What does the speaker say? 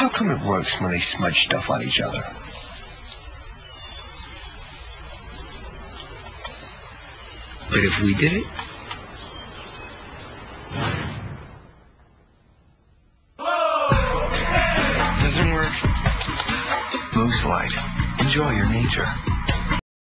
How come it works when they smudge stuff on each other? But if we did it? Doesn't work. Mooselight. Enjoy your nature.